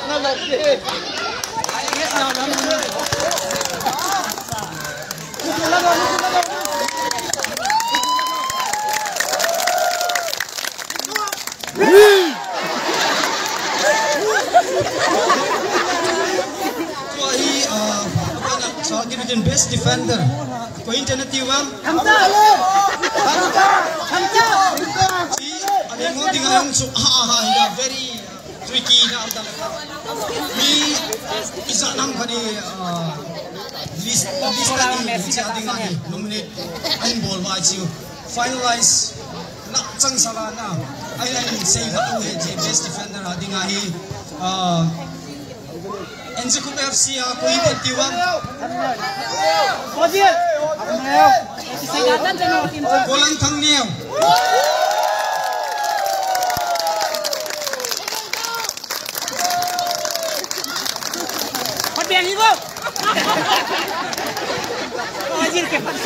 Best defender. Ko internet tiwam. Si ada mo tinggal so very tricky na talaga. Mi isa lang kani list ni si ading ani nominate ang ball wa si finalize na chang sala na. Ay save ako best defender ading ani Enzakup FC ko internet tiwam. Golang thang niyo. Pagbiang ibo. Wajir ke pak.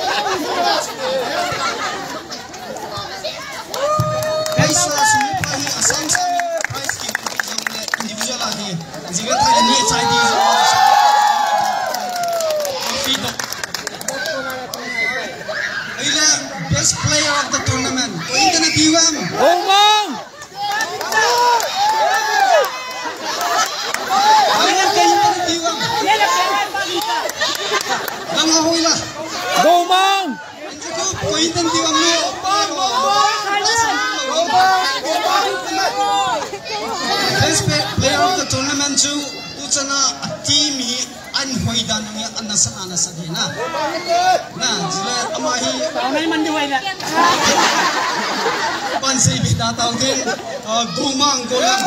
Guys, sumipay asang sa prize ki individual lagi. Jika tayo ni HID best player of the tournament. Ko internet tiwam. Omong. Langahoy lah. Omong. Ko internet tiwam ni. Best player of the tournament tu ucana team hi anhoidan ng anasana sa dina. Na sila amahi. May manduway na. Pansay bitataw din gumang golang.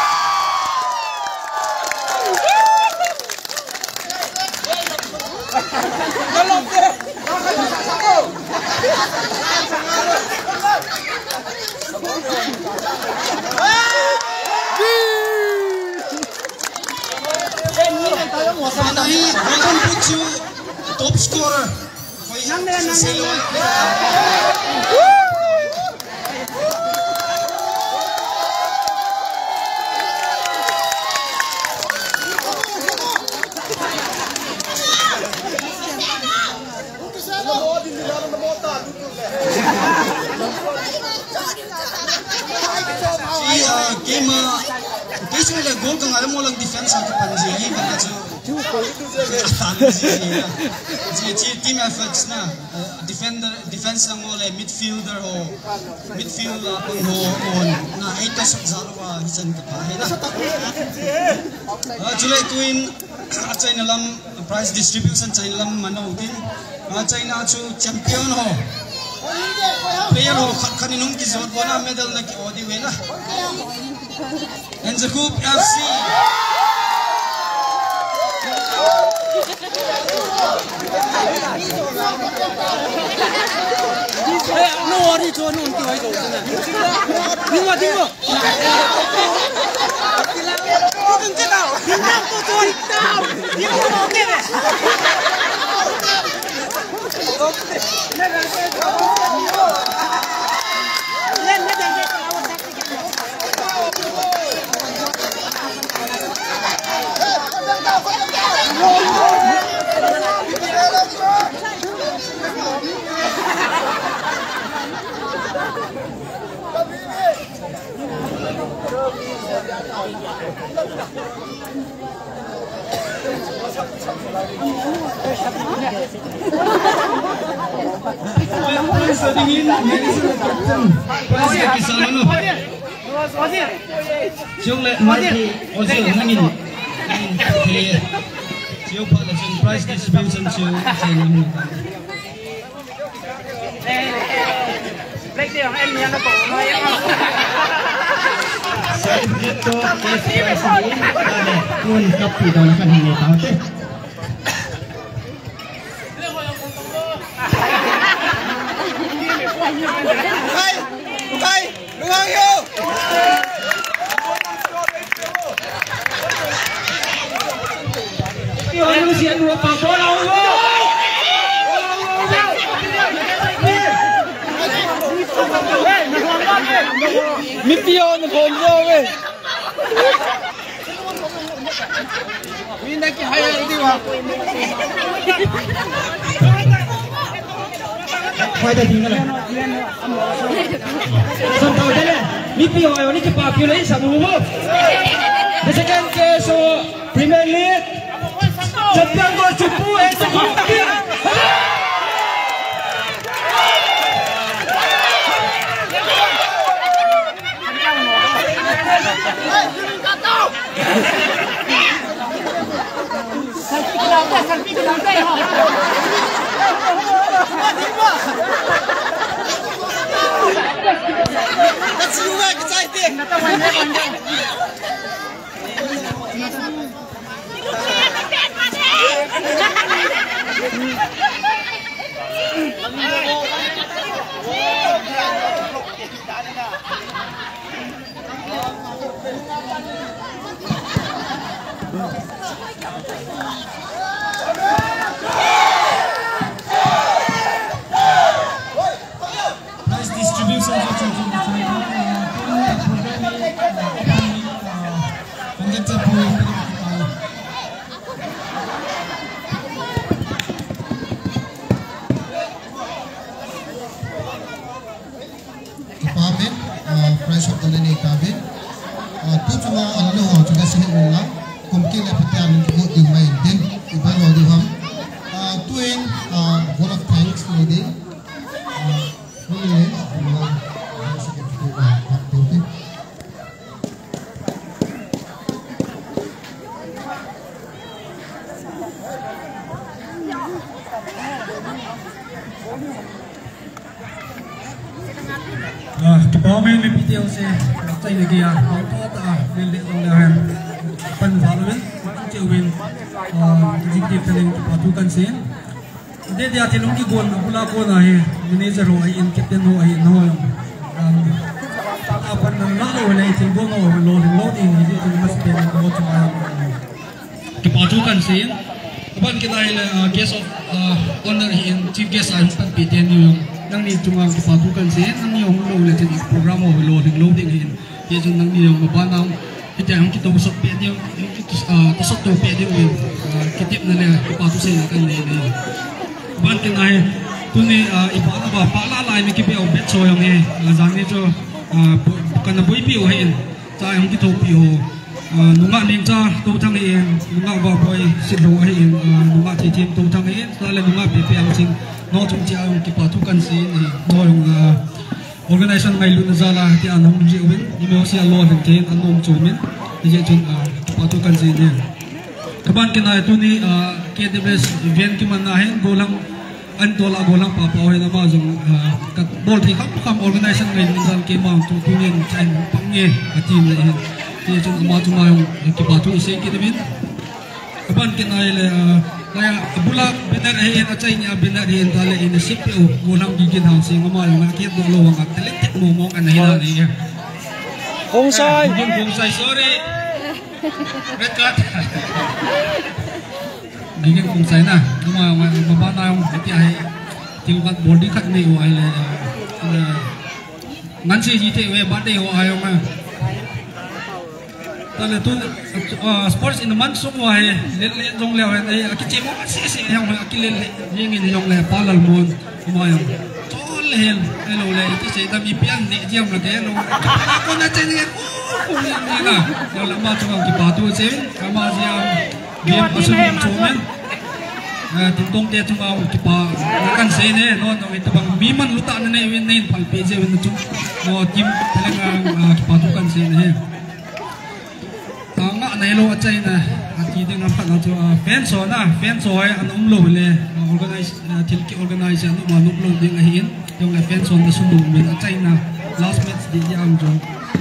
Manahi Dragon Puchu top scorer. Game le goal kang alam mo lang defense ang kapanji ay banacho team efforts na defense lang mo le midfielder ho midfield kung ho na 8 sa zalwa hisan kapahe na July Queen achay na lang prize distribution chay na lang manaw din achay na chu champion ho player ho kaninong gizot bona medal na kiodi wena Enzakup FC. No worry, no one to hide. You want to go? Prize distribution to Break dia em yang nak bawa yang Sergito SSD ada pun kopi dalam kan ini tahu tu. Bukai, luang yo. Yo Manusia dua bola Mipio na bombo we. Minda ki haya di wa. Quay tay tiếng này. Xong tàu thế này. Mipi hoài ni cepat kilo ini sama umum. The second case of Premier League. Champion gol cupu eksekutif. Nice distribution of Friends of the Lene Kabin. Tu cuma anu orang juga sini ulang. Mungkin lepas tiada minggu di main din iban orang ham. Tuing one of thanks lady. Ini Kepahaman PPTL se tay lagi ya. Auto ta lele dong dah. Pan following cewin executive teling patukan sen. Dia tilong ki gol pula ko na he. Manager ho ai in captain ho ai no. Apan nalo wala iting go no loading ini tu mas pen ko cuma kepatukan sen. Kapan kita guest of honor in chief guest ang PPTN yung nang ni cuma kepatukan sen nang ni yung lo ulit yung program o loading hin dia cuma nang ni yung mabanang kita yang kita usap pede yung tusok to pede yung kitip na le kepatu sen kan ni ban kenai tu ni iba na ba pala lai ni kipi o bet so yung ni jang ni jo kana boi pi o hin sa yung kita pi o nunga ning cha to thang ni nunga ba boy sidlo hin nunga ti team to thang ni sa le nunga pi ang sing no chung chia yung kipatukan si no yung organization may luna zala ti anong jiwin ni mo siya lo ng ken anong chumin ni je chung kipatukan si ni kaban kina ito ni KDBS event ki man nahin golang antola golang papaoy na ma jong bol ti kam organization may minsan ke ma tu tunin chen pangye atin ni ti chung ma chung yung kipatu ise ki demin kaban kina ile kaya bulak benar ahin at sa inya benar ahin tala ini CPU gulang gigit hang sing mamal nakit do lo ang atletik mo mo kan hilang ni Hongsai Hongsai sorry red card gigit Hongsai na mabana yung iti ay tingkat body cut ni o ay nansi jite we bade o ayo ma tala tu sports in the month so why let jong le ai akiche mo si yang akile yengin jong le palal mon umayong tol hel hello le iti se dam ipian ni jam la ke no ko na chen ni ni na yo la ma chung ki patu se kama siam game asum chumen tintong te chung au ki pa kan se ne no no ito bang biman luta na ne win ne pal pj win chung no team talaga ki patu kan se ne nga nailo at chay na at hindi nga pa nato fans ay anong lo le organize tilki organize ano manuplo ding ahin yung fans on na sundong min at chay na last match di yang jo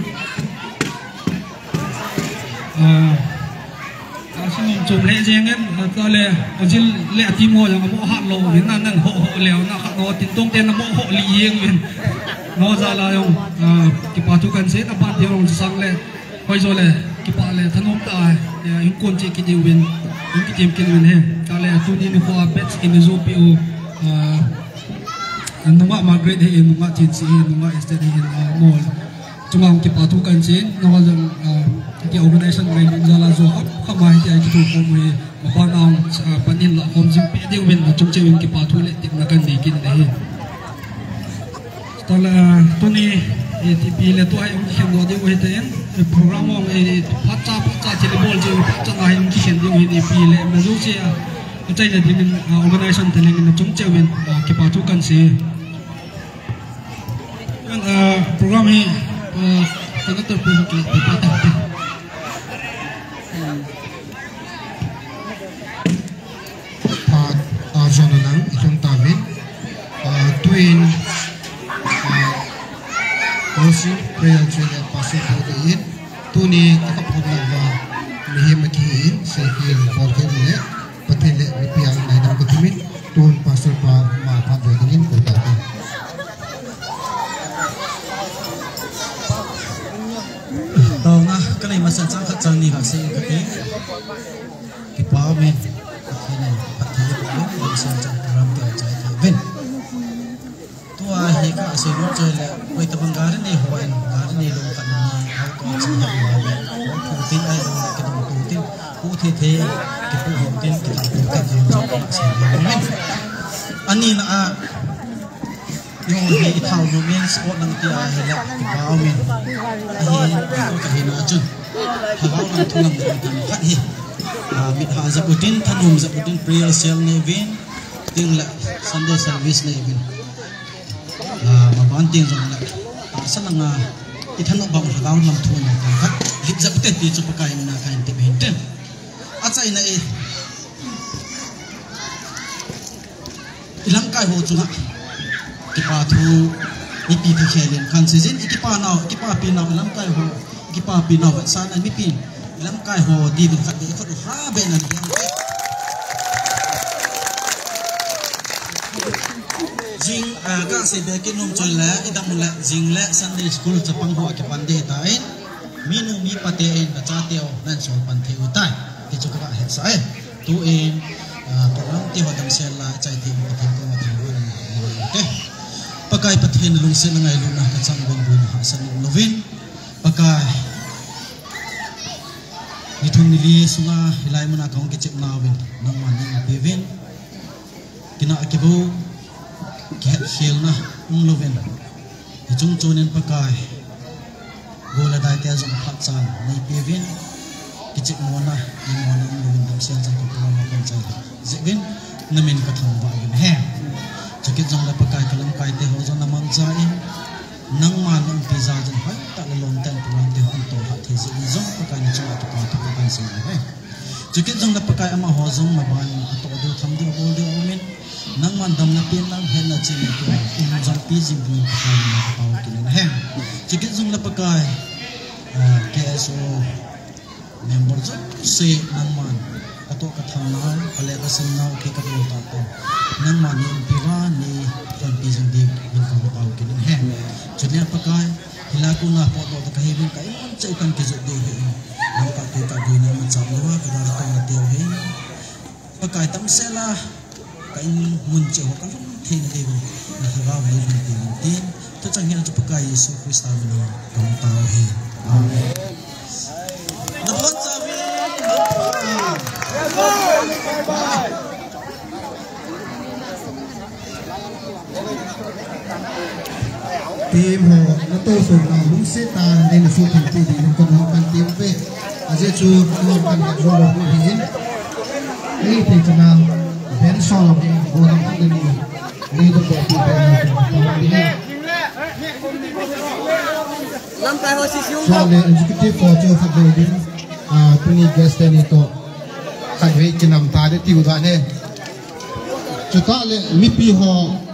sinong chung le jengen at le ojil le atimo yang mo ha lo win nan ho leo na ka no tintong ten na mo ho li yeng win no zala yung kipatukan se na ba di rong sang le hoy zo le kipale thanom ta yung konche ki win yung ki team kin win he kale tu ni ni ko bets in zo pi o nunga Margaret he nunga tin si nunga instead in mall cuma ki patukan sin no jang ki organization mai jala zo khamai tu kami mabangau panin la kom jim pe de win chung che win ki pa thu le tik na kan ni kin le tala tuni ti pi le to ai um khem do de we ten program ong pacha telebol je pacha na hin ki khen de we ni pi le ma zu che a chai na ding organization teleng na chung che win ki pa thu kan se program hi ta ta pu ki pa ta Jonanang itong tamin tuwin osi prayer chile pasok ko diin tuni kakapod na ba mihimakiin sa hil borgen le patile ripiyang na idang kutumit tuun pasok pa mapaboydingin ko dati tao na kanay masansang katsang ni kasi kati kipaw men tua heka asyik je wei tabang garan ni hoan garan ni long kan ni how to achieve the goal putin ai long ke dong putin pu the the ke pu putin ke ta kan jong men ani na a yo ni thau no men sport nang ti a hela ke ba men hi to ka hina chun ha ba nang thunam kan khat hi mit ha za putin thanum za putin prayer cell ni vin ting la Sunday service ni vin mabanting jong la sananga ithan bang hagaw lam thun ka khat lit za putin ti chu pakai na kain ti ben achai na e ilang kai ho chunga ki pa thu ni pi thi khelen kan season ki pa naw ki pa pi naw ilang kai ho ki pa pi naw san an mi pi ilang kai ho di bin khat de khat ha ben an jing ga se be ke nom choi la idam la jing la Sunday school chapang ho ke pande tain minu mi pate en ka cha teo nan so pan the utai ti chu ka he sa e tu en program ti ho dam sel la chai ti ko ti ko ma ti lo ke pakai pathen lung se na ngai lu na ka chang bon bun ha san lovin pakai ni thung ni li sunga hilai mana kaung ke chep na win nang man ni bevin kina akibu ket shil na lovin chung chonen pakai gola dai te zum phat chan nei bevin ke chep mona ni mona lovin dam sel chan ko ma kan chai zebin namin ka thang ba gin he chakit jong la pakai kalam kai te ho jong namang cha in nang man ang pizza jan hai ta la lon tan pulang te an to ha the zi jong pakai ni cha to ka to kan sin he chakit jong la pakai ama ho jong ma ban to do tham do bol do omen nang man dam na pin nang hen na chi ni to in jong pi jing bu pakai na ka paw kin he chakit jong la pakai KSO member jong se nang man ato ka tham na pale ka sin na ke ka to ta to nang man ni piwa ni jong pi jing di bin ka paw kin he chakit pakai hila ko na po to ka hebin ka in chai kan ke zo de he nang ka te ka din na cha lo ka da ka na te he pakai tam se la ka in mun che ho ka thing de na ha ga ni bin tin to chang hian chu pakai Yesu Krista ni ka ta he amen na bon sa vi team ho na to so na lung se ta nei na su thim ti di ko no kan team pe aje chu no kan na ro ro hi hin ei te chana ben so lo ni go na kan ni ni to ko ti pe ni lam kai ho si siung so le executive for cho fa de din tuni guest ni to khai we kinam ta de ti u da ne chu ta le mi pi ho